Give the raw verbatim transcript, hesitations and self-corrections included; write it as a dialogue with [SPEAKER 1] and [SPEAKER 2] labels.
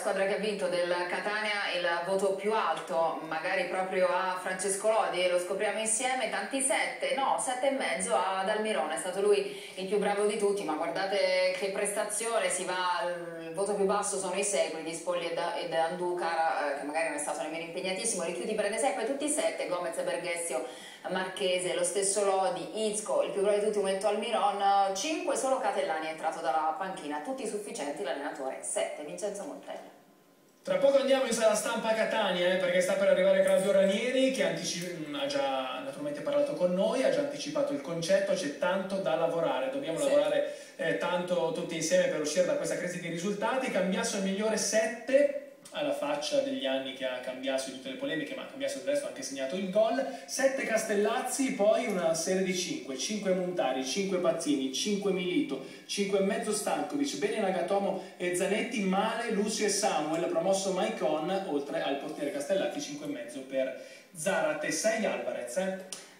[SPEAKER 1] squadra che ha vinto del Catania il voto più alto, magari proprio a Francesco Lodi, lo scopriamo insieme, tanti sette, no, sette e mezzo ad Almirone, è stato lui il più bravo di tutti, ma guardate che prestazione, si va, il voto più basso sono i Segui di Spogli ed, ed Anducar, che magari non è stato nemmeno impegnatissimo, Richiuti per esempio, e tutti sette, Gomez, Berghessio, Marchese, lo stesso Lodi, Izco, il più bravo di tutti, momento Almiron, cinque solo Catellani è entrato dalla panchina, tutti sufficienti, l'allenatore sette, Vincenzo Montella.
[SPEAKER 2] Tra poco andiamo in sala stampa a Catania, eh, perché sta per arrivare Claudio Ranieri, che ha già naturalmente parlato con noi, ha già anticipato il concetto, c'è tanto da lavorare, dobbiamo sì. lavorare eh, tanto tutti insieme per uscire da questa crisi di risultati. Cambiasso il migliore sette, alla faccia degli anni che ha Cambiasso di tutte le polemiche, ma Cambiasso del resto ha anche segnato il gol. sette Castellazzi, poi una serie di cinque, cinque Montari, cinque Pazzini, cinque Milito, cinque e mezzo Stankovic, bene Nagatomo e Zanetti, male Lucio e Samuel, promosso Maicon, oltre al portiere Castellazzi, cinque e mezzo per Zarate. sei Alvarez, eh?